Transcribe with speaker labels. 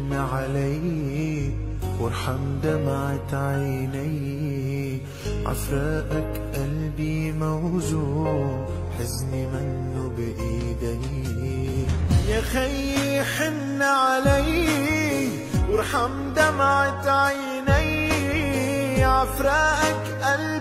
Speaker 1: حن علي وارحم دمعة عيني. عفراقك قلبي موجوع، حزني منه بإيدي. يا خيي حن علي وارحم دمعة عيني. عفراقك قلبي